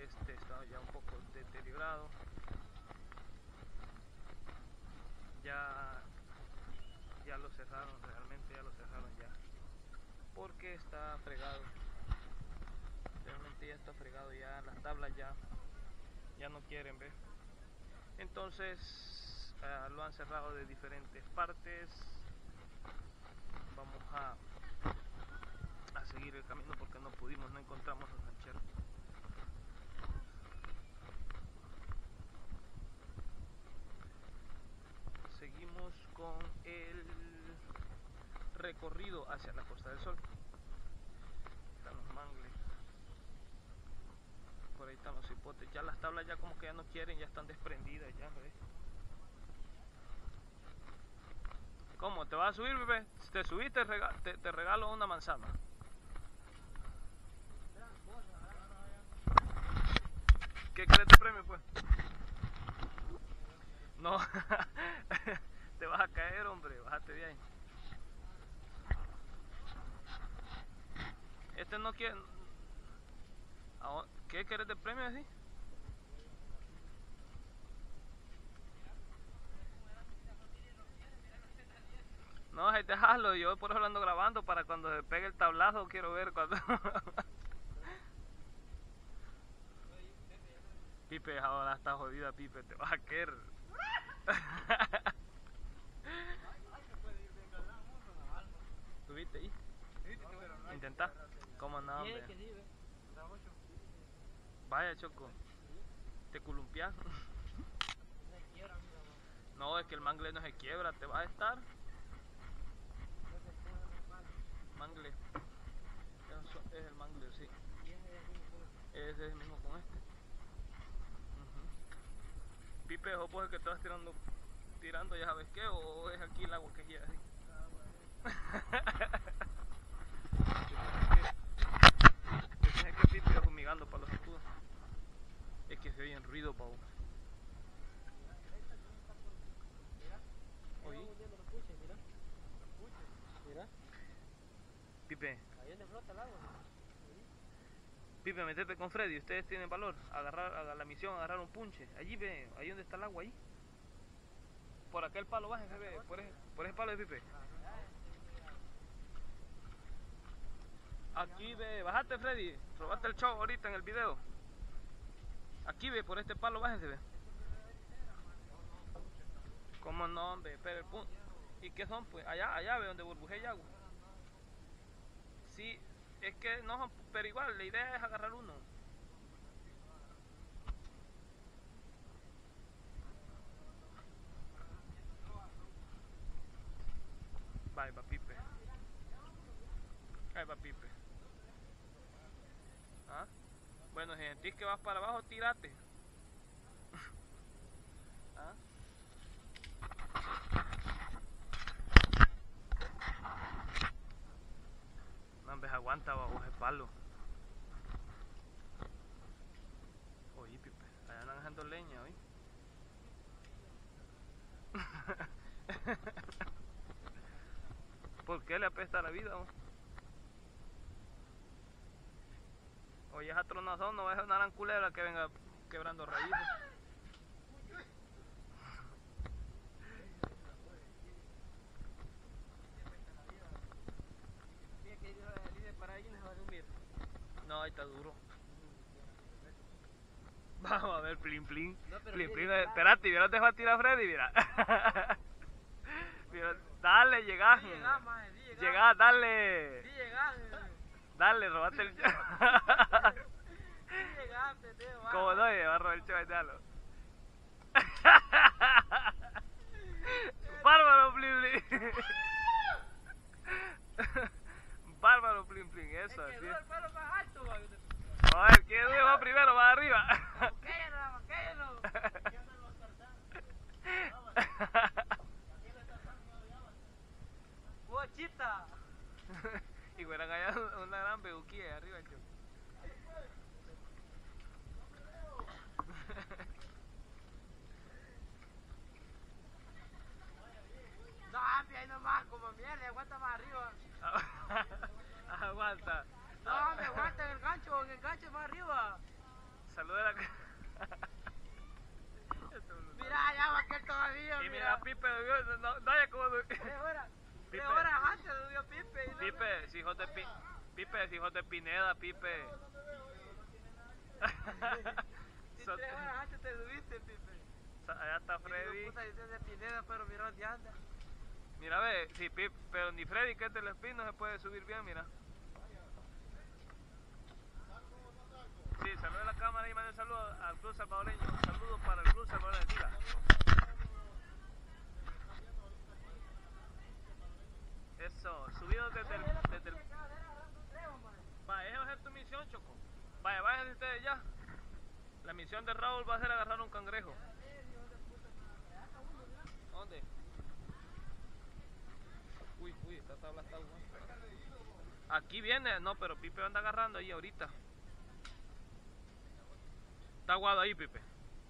estaba ya un poco deteriorado. Ya lo cerraron, realmente ya lo cerraron ya, porque está fregado, realmente ya está fregado, ya las tablas ya no quieren ver. Entonces lo han cerrado de diferentes partes. Vamos a seguir el camino porque no encontramos los rancheros. Seguimos con el recorrido hacia la Costa del Sol. Están los mangles, por ahí están los hipotes. Ya las tablas ya como que ya no quieren, ya están desprendidas ya, ¿ves? ¿Cómo? ¿Te vas a subir, bebé? Si te subiste, te regalo una manzana. ¿Qué crees de premio, pues? No, te vas a caer, hombre, bájate bien. Este no quiere... ¿Qué querés de premio así? No, ahí déjalo, yo por eso lo ando grabando para cuando se pegue el tablazo, quiero ver cuando... Pipe, ahora está jodida, Pipe, te vas a caer. ¿Tuviste ahí? Intenta. ¿Cómo no, hombre? Vaya, Choco, te columpias. No, es que el mangle no se quiebra, te va a estar. Mangle. Es el mangle, sí. Ese es el mismo con este. Pipe, ¿o pues el que te vas tirando, ya sabes qué? ¿O es aquí el agua que gira así? Es que Pipe va fumigando para los escudos. Es que se oye en ruido, pavo. Oye. Mira. Pipe. Ahí donde flota el agua. Pipe, metete con Freddy, ustedes tienen valor. Haga la misión, agarrar un punche. Allí ve, ahí donde está el agua, ahí. Por aquel palo, bájense, ve. Por ese palo de Pipe. Aquí ve, bájate, Freddy. Robaste el show ahorita en el video. Aquí ve, por este palo, bájense, ve. ¿Cómo no, hombre? Pero el punto. ¿Y qué son, pues? Allá ve, donde burbujea el agua. Sí, es que no, pero igual, la idea es agarrar uno. Ahí va Pipe. Ahí va Pipe. ¿Ah? Bueno, si sentís que vas para abajo, tírate. ¿Ah? No, hombre, aguanta bajo ese palo. Oye, Pipe, allá andan dejando leña, ¿oí? ¿Por qué le apesta la vida? Oye, esa tronazón no va a ser una gran culebra que venga quebrando raíces. No, ahí está duro. Vamos a ver, plin plin. No, plin plin, espérate, mira, te va a tirar Freddy, mira. Mira, dale, llegá. Llegá, dale. Dale, robate el show. ¿Cómo no? Va a robar el show de Dalo. Bárbaro, plin plin. Bárbaro, plin plin, eso, así. El palo más alto, a ver, ¿quién va primero? Va arriba. Cállalo. ¡Guachita! Y fueran allá una gran bebuquilla arriba, yo. No, ahí nomás, como mierda, aguanta más arriba. Aguanta. No, me aguanta en el gancho más arriba. Saluda hijos de Pipe, es hijos de Pineda, Pipe. Si 3 horas antes te subiste, Pipe. Allá está Freddy. Puta, dice de Pineda, pero mira dónde anda. Mira, ve, sí, Pipe, pero ni Freddy, que es del Espín, no se puede subir bien, mira. Sí, saluda a la cámara y manda un saludo al Club Salvadoreño. Un saludo para el Club Salvadoreño. Diga. Eso, subido desde el... Vaya, esa va a ser tu misión, Choco. Vaya, váyanse ustedes ya. La misión de Raúl va a ser agarrar un cangrejo. ¿Dónde? Uy, esta tabla está buena. Aquí viene, no, pero Pipe anda agarrando ahí ahorita. Está aguado ahí, Pipe.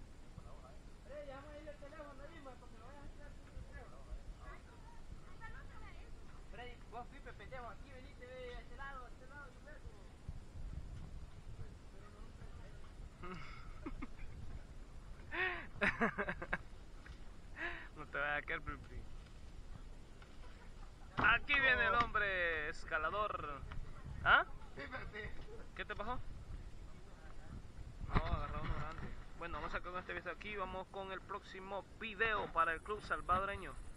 Freddy, vos, Pipe, pendejo, aquí venite, ve a este lado, y verso. No te vayas a caer, Pipe. Aquí viene el hombre escalador. ¿Ah? ¿Qué te pasó? No, agarró uno grande. Bueno, vamos a sacar este video aquí. Vamos con el próximo video para el Club Salvadoreño.